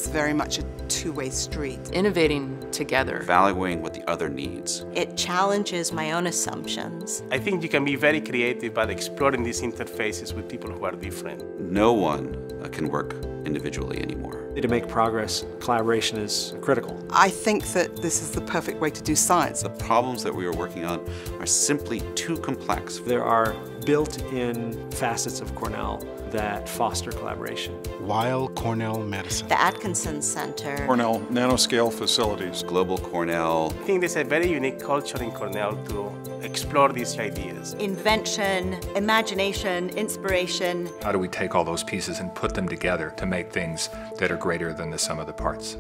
It's very much a two-way street. Innovating together. Valuing what the other needs. It challenges my own assumptions. I think you can be very creative by exploring these interfaces with people who are different. No one can work individually anymore. To make progress, collaboration is critical. I think that this is the perfect way to do science. The problems that we are working on are simply too complex. There are built-in facets of Cornell that foster collaboration. Weill Cornell Medicine. The Atkinson Center. Cornell nanoscale facilities. Global Cornell. I think there's a very unique culture in Cornell to explore these ideas. Invention, imagination, inspiration. How do we take all those pieces and put them together to make things that are greater than the sum of the parts?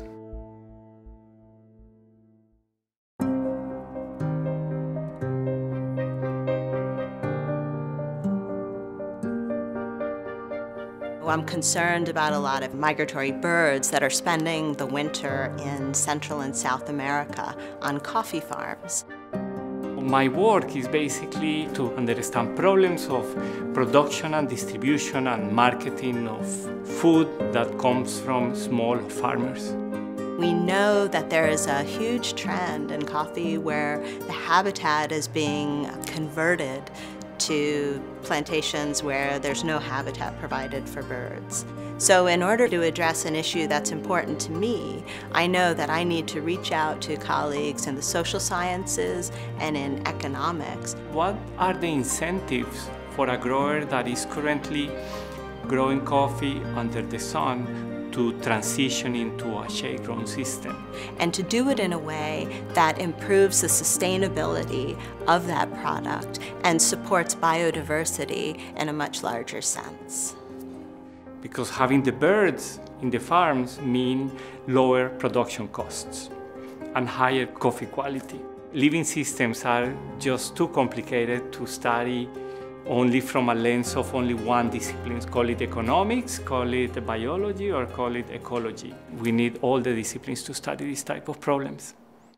I'm concerned about a lot of migratory birds that are spending the winter in Central and South America on coffee farms. My work is basically to understand problems of production and distribution and marketing of food that comes from small farmers. We know that there is a huge trend in coffee where the habitat is being converted to plantations where there's no habitat provided for birds. So in order to address an issue that's important to me, I know that I need to reach out to colleagues in the social sciences and in economics. What are the incentives for a grower that is currently growing coffee under the sun to transition into a shade-grown system? And to do it in a way that improves the sustainability of that product and supports biodiversity in a much larger sense. Because having the birds in the farms mean lower production costs and higher coffee quality. Living systems are just too complicated to study only from a lens of only one discipline. Call it economics, call it biology, or call it ecology. We need all the disciplines to study these type of problems.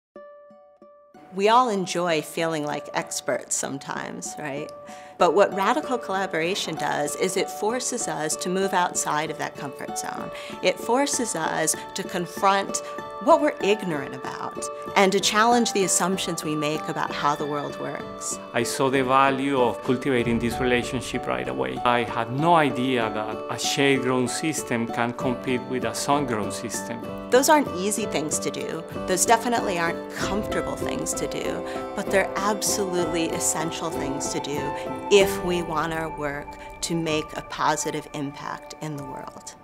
We all enjoy feeling like experts sometimes, right? But what radical collaboration does is it forces us to move outside of that comfort zone. It forces us to confront what we're ignorant about and to challenge the assumptions we make about how the world works. I saw the value of cultivating this relationship right away. I had no idea that a shade-grown system can compete with a sun-grown system. Those aren't easy things to do. Those definitely aren't comfortable things to do, but they're absolutely essential things to do if we want our work to make a positive impact in the world.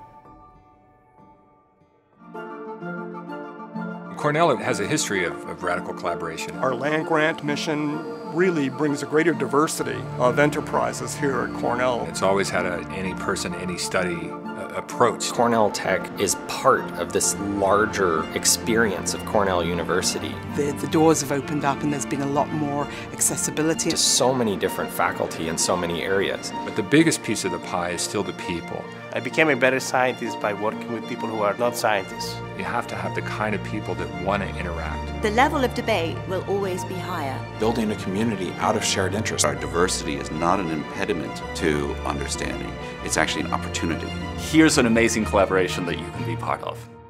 Cornell has a history of radical collaboration. Our land-grant mission really brings a greater diversity of enterprises here at Cornell. It's always had a any person, any study approach. Cornell Tech is part of this larger experience of Cornell University. The doors have opened up and there's been a lot more accessibility. To so many different faculty in so many areas. But the biggest piece of the pie is still the people. I became a better scientist by working with people who are not scientists. You have to have the kind of people that want to interact. The level of debate will always be higher. Building a community out of shared interests. Our diversity is not an impediment to understanding. It's actually an opportunity. Here's an amazing collaboration that you can be part of.